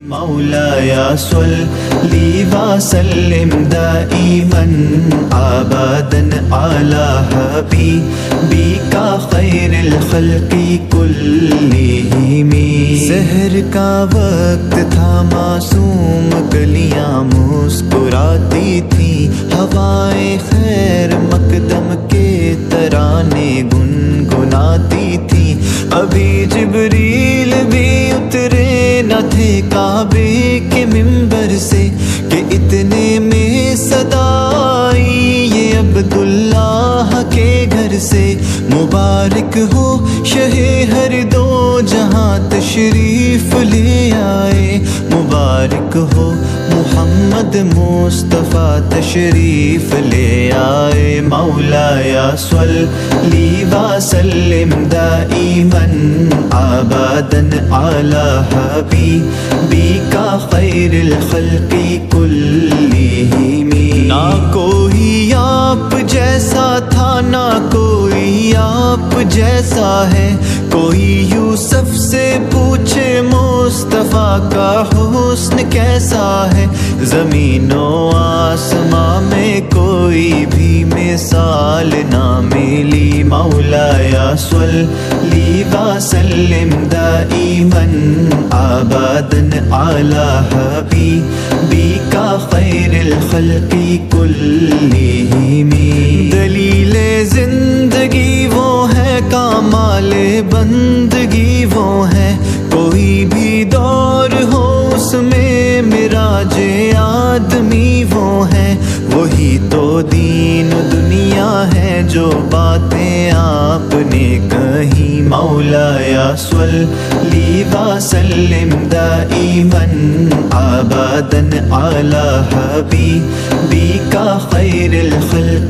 مولاي صل وسلم دائما ابدا على حبيبك خير الخلق كلهم۔ سحر کا وقت تھا معصوم گلیاں مسکراتی تھیں، ہوائیں خیر مقدم کے ترانے گنگناتی تھیں، ابھی جبریل بھی اترے نہ تھے کعبے کے منبر سے کہ اتنے میں صدا آئی یہ عبداللہ کے گھر سے۔ مبارک ہو شہ ہر دو جہاں تشریف لے آئے، مبارک ہو محمد مصطفیٰ تشریف لے آئے۔ مولاي صل وسلم دائما ابدا على حبيبك خير الخلق كلهم۔ نہ کوئی آپ جیسا تھا نہ کوئی آپ جیسا ہے، کوئی یوسف سے پوچھے مصطفیٰ کا حسن کیسا ہے، زمین و آسمان میں کوئی بھی مثال نہ ملی۔ مولاي صل وسلم دائما ابدا على حبيبك خير الخلق كلهم۔ دلیل زندگی وہ ہے، کمال بندگی وہ ہے، کوئی بھی دور ہو اس میں معراج آدمی وہ ہے، وہی تو دین دنیا ہے جو باتیں آپ نے کہیں۔ مولاي صل وسلم دائما ابدا على حبيبك خير الخلق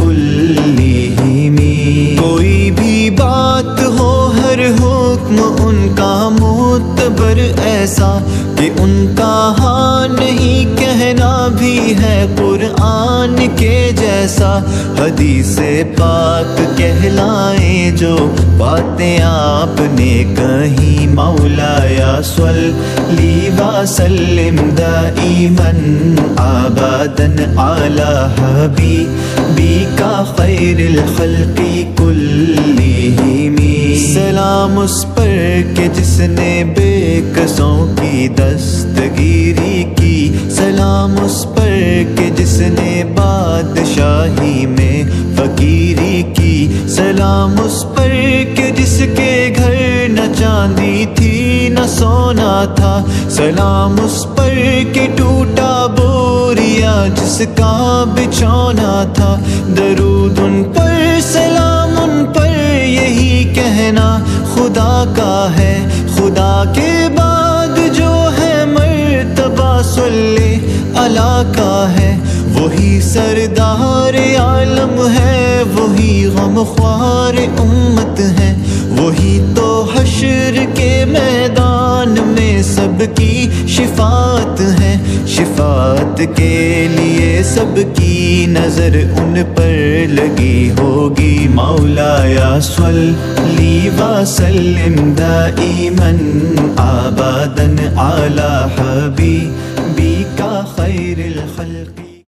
كلهم۔ کوئی بھی بات ہو ہر حکم ان کا معتبر ایسا کہ ان کا ہاں نہیں کہنا بھی ہے قرآن کے جیسا، حدیث پاک کہلائیں جو باتیں آپ نے کہیں۔ مولاي صل وسلم دائما ابدا على حبيبك خير الخلق كلهم۔ سلام اس پر کہ جس نے بے کسوں کی دستگیری کی، سلام اس پر کہ جس نے بادشاہی میں فقیری کی، سلام اس پر کہ جس کے گھر نہ چاندی تھی نہ سونا تھا، سلام اس پر کہ ٹوٹا بوریا جس کا بچھونا تھا، درود ان پر سلام ان پر یہی کہنا خدا کا ہے، خدا کے بعد جو ہے مرتبہ صلی اللہ کا ہے، وہی سردار عالم ہے، وہی غمخوار امت ہے، وہی تو حشر کے میدان میں سب کی شفاعت ہے، شفاعت کے لیے سب کی نظر ان پر لگی ہوگی۔ مولاي صل وسلم دائما ابدا على حبيبك خير الخلق